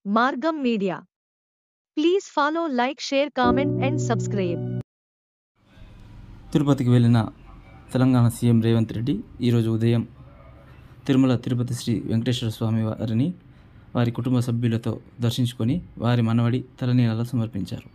Margam Media. Please follow, like, share, comment and subscribe. తిరుపతికి వెళ్ళిన Telangana CM Revanth Reddy ఈరోజు ఉదయం తిరుపతి శ్రీ వెంకటేశ్వర స్వామి వారిని వారి కుటుంబ సభ్యులతో దర్శించుకొని వారి మనవడి తలనీలాలు సమర్పించారు.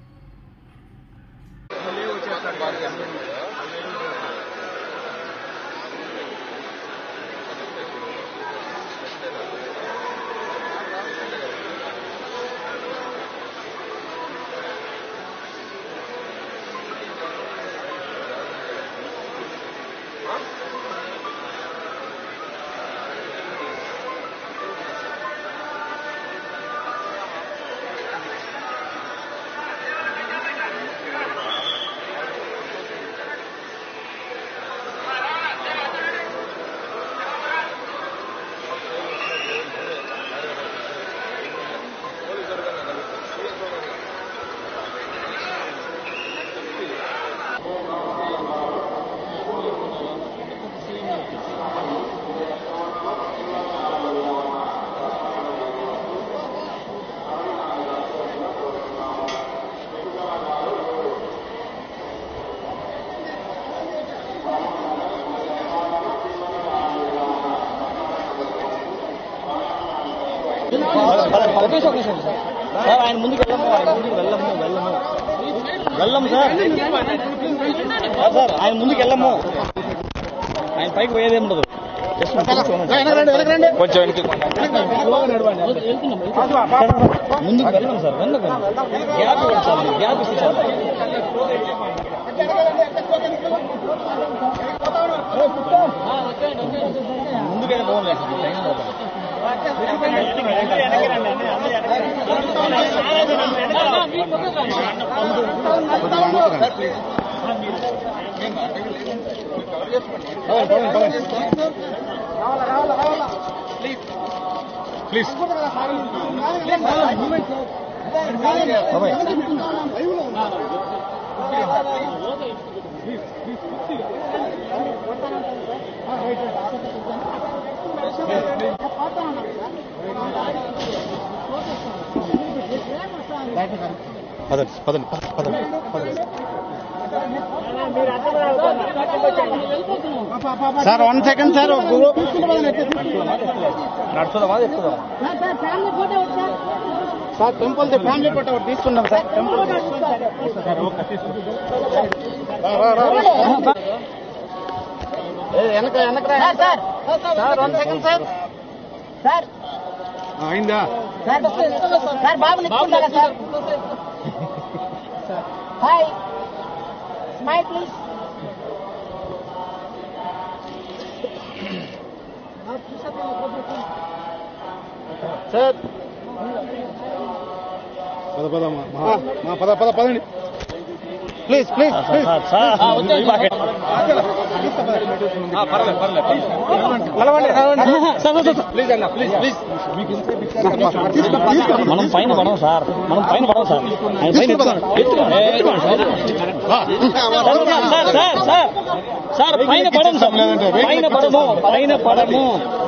సార్ ఆయన ముందుకు వెళ్ళము సార్ ఆయన ముందుకు వెళ్ళము, ఆయన పైకి పోయేదే ఉండదు. కొంచెం ముందుకు వెళ్ళం సార్, గ్యాప్ ఇవ్వండి సార్, గ్యాప్ ఇస్తే సార్. ముందుకైనా పోలేదు ప్లీజ్ సార్ 1 సెకండ్ సార్, నడుచుదామా ఎక్కుదాం సార్? టెంపుల్ ఫ్యామిలీ ఫోటో ఒకటి తీసుకున్నాం సార్. టెంపుల్ వెనక సార్ 1 సెకండ్ సార్. సార్ అయిందా సార్? బాబు నిల్చుంటారా sir? Hi, smile please. Sir పదండి ప్లీజ్ ప్లీజ్ మనం పైన పడము సార్, మనం పైన పడము సార్. సార్ పైన పడము సార్, పైన పడము, పైన పడము.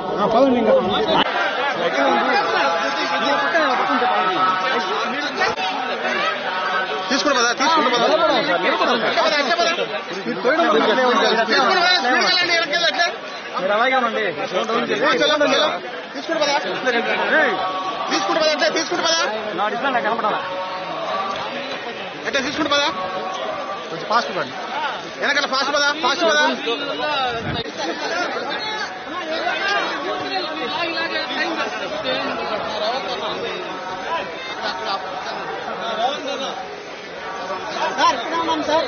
అలాగే ఉండండి, నా డిస్ప్లే నాకు కనపడాలా అంటే తీసుకుంటు పదా, కొంచెం ఫాస్ట్ పడండి, వెనకాల ఫాస్ట్ పదా, ఫాస్ట్ పదా. సార్ సార్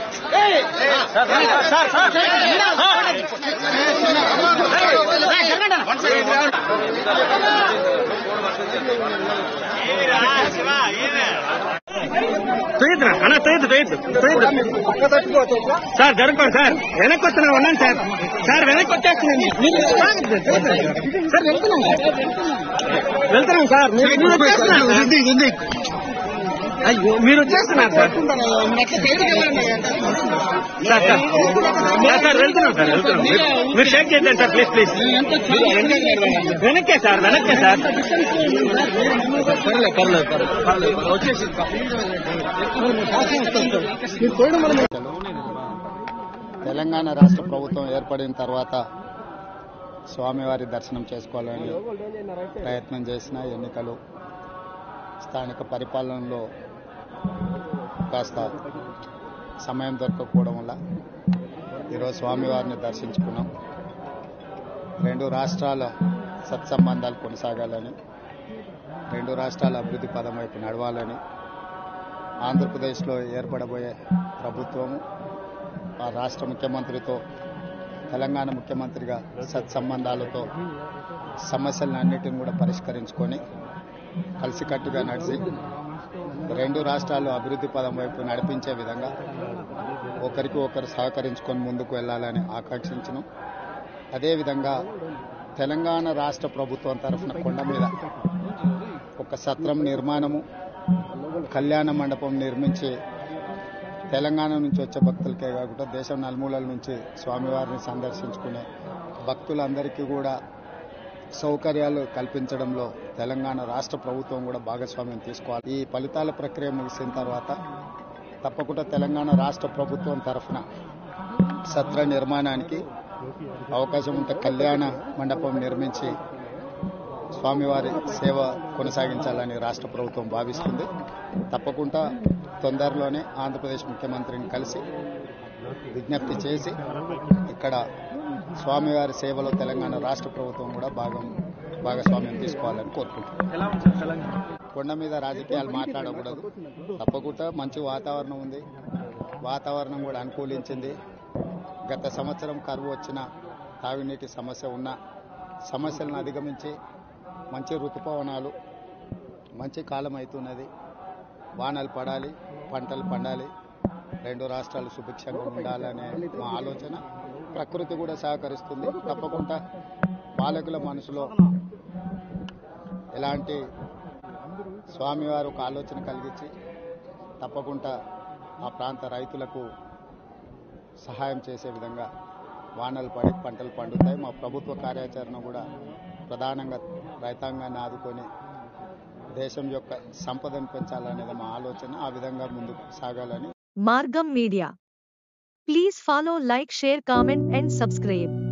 సార్ జరగండి సార్, వెనక్కి వస్తున్నా ఉన్నాను సార్. సార్ వెనక్కి వచ్చేస్తున్నాను సార్, వెళ్తున్నాం సార్, అయ్యో మీరు వచ్చేస్తున్నారు సార్. సార్ వెళ్తున్నాం సార్, వెళ్తున్నాం. మీరు షేక్ చేద్దాం సార్, ప్లీజ్ ప్లీజ్. వెనక్కే సార్, వెనక్కే సార్. వచ్చేసి తెలంగాణ రాష్ట్ర ప్రభుత్వం ఏర్పడిన తర్వాత స్వామివారి దర్శనం చేసుకోవాలని ప్రయత్నం చేసిన ఎన్నికలు స్థానిక పరిపాలనలో కాస్త సమయం దొరకకపోవడం వల్ల ఈరోజు స్వామివారిని దర్శించుకున్నాం. రెండు రాష్ట్రాల సత్సంబంధాలు కొనసాగాలని, రెండు రాష్ట్రాల అభివృద్ధి పదం వైపు నడవాలని, ఆంధ్రప్రదేశ్లో ఏర్పడబోయే ప్రభుత్వము ఆ రాష్ట్ర ముఖ్యమంత్రితో తెలంగాణ ముఖ్యమంత్రిగా సత్సంబంధాలతో సమస్యలన్నిటిని కూడా పరిష్కరించుకొని కలిసికట్టుగా నడిచి రెండు రాష్ట్రాలు అభివృద్ధి పదం వైపు నడిపించే విధంగా ఒకరికి ఒకరు సహకరించుకొని ముందుకు వెళ్లాలని ఆకాంక్షించను. అదేవిధంగా తెలంగాణ రాష్ట్ర ప్రభుత్వం తరఫున కొండ మీద ఒక సత్రం నిర్మాణము, కళ్యాణ మండపం నిర్మించి తెలంగాణ నుంచి వచ్చే భక్తులకే కాకుండా దేశం నలుమూలల నుంచి స్వామివారిని సందర్శించుకునే భక్తులందరికీ కూడా సౌకర్యాలు కల్పించడంలో తెలంగాణ రాష్ట్ర ప్రభుత్వం కూడా భాగస్వామ్యం తీసుకోవాలి. ఈ ఫలితాల ప్రక్రియ ముగిసిన తర్వాత తప్పకుండా తెలంగాణ రాష్ట్ర ప్రభుత్వం తరఫున సత్ర నిర్మాణానికి అవకాశం ఉంటే కళ్యాణ మండపం నిర్మించి స్వామివారి సేవ కొనసాగించాలని రాష్ట్ర ప్రభుత్వం భావిస్తుంది. తప్పకుండా తొందరలోనే ఆంధ్రప్రదేశ్ ముఖ్యమంత్రిని కలిసి విజ్ఞప్తి చేసి ఇక్కడ స్వామివారి సేవలో తెలంగాణ రాష్ట్ర ప్రభుత్వం కూడా భాగస్వామ్యం తీసుకోవాలని కోరుకుంటున్నాం. కొండ మీద రాజకీయాలు మాట్లాడకూడదు. తప్పకుండా మంచి వాతావరణం ఉంది, వాతావరణం కూడా అనుకూలించింది. గత సంవత్సరం కరువు వచ్చిన, తాగునీటి సమస్య ఉన్న సమస్యలను అధిగమించి మంచి ఋతుపవనాలు, మంచి కాలం అవుతున్నది. వానలు పడాలి, పంటలు పండాలి, రెండు రాష్ట్రాలు సుభిక్షంగా ఉండాలనే మా ఆలోచన. ప్రకృతి కూడా సహకరిస్తుంది. తప్పకుండా పాలకుల మనసులో ఎలాంటి స్వామివారు ఒక ఆలోచన కలిగించి తప్పకుండా ఆ ప్రాంత రైతులకు సహాయం చేసే విధంగా వానలు పడి పంటలు పండుతాయి. మా ప్రభుత్వ కార్యాచరణ కూడా ప్రధానంగా రైతాంగాన్ని ఆదుకొని దేశం యొక్క సంపదను పెంచాలనేది మా ఆలోచన. ఆ విధంగా ముందుకు సాగాలని. Margam Media. Please follow, like, share, comment and subscribe.